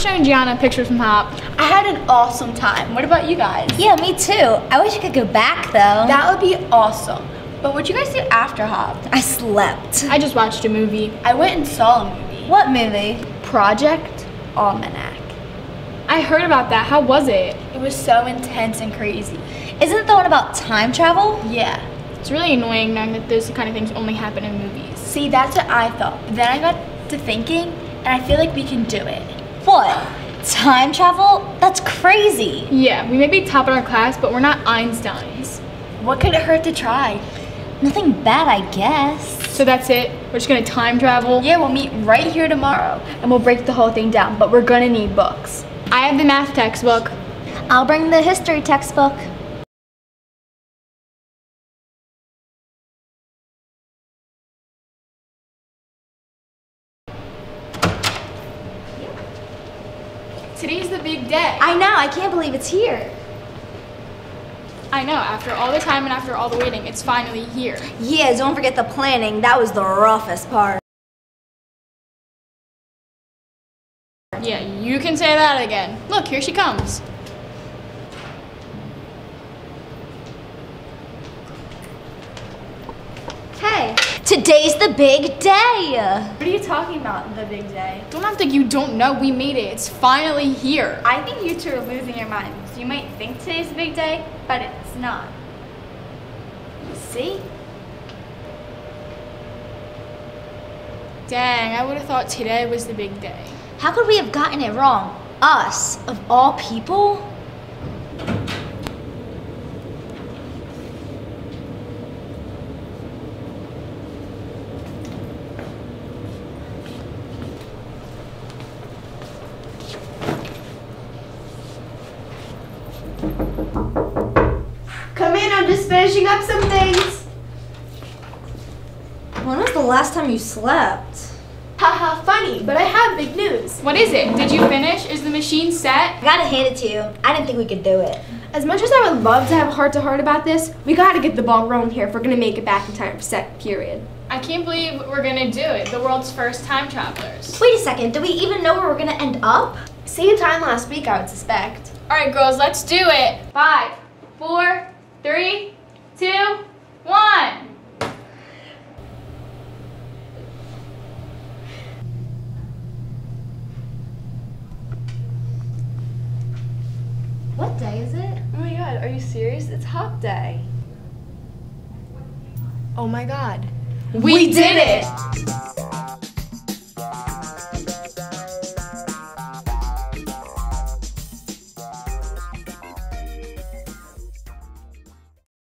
showing Gianna pictures from Hop. I had an awesome time. What about you guys? Yeah, me too. I wish I could go back though. That would be awesome. But what'd you guys do after Hop? I slept. I just watched a movie. I went and saw a movie. What movie? Project Almanac. I heard about that. How was it? It was so intense and crazy. Isn't it the one about time travel? Yeah. It's really annoying knowing that those kind of things only happen in movies. See, that's what I thought. But then I got to thinking, and I feel like we can do it. What? Time travel? That's crazy. Yeah, we may be top in our class, but we're not Einsteins. What could it hurt to try? Nothing bad, I guess. So that's it? We're just gonna time travel? Yeah, we'll meet right here tomorrow, and we'll break the whole thing down, but we're gonna need books. I have the math textbook. I'll bring the history textbook. Today's the big day. I know, I can't believe it's here. I know, after all the time and after all the waiting, it's finally here. Yeah, don't forget the planning. That was the roughest part. Yeah, you can say that again. Look, here she comes. Hey, today's the big day. What are you talking about, the big day? Don't act like you don't know. We made it. It's finally here. I think you two are losing your minds. You might think today's the big day, but it's not. See? Dang, I would have thought today was the big day. How could we have gotten it wrong? Us, of all people? Come in, I'm just finishing up some things. When was the last time you slept? Haha, funny, but I have big news. What is it? Did you finish? Is the machine set? I gotta hand it to you. I didn't think we could do it. As much as I would love to have a heart-to-heart about this, we gotta get the ball rolling here if we're gonna make it back in time for second period. I can't believe we're gonna do it. The world's first time travelers. Wait a second, do we even know where we're gonna end up? Same time last week, I would suspect. All right, girls, let's do it. 5, 4, 3, 2, 1. What day is it? Oh my god, are you serious? It's Hop Day. Oh my god. We did it!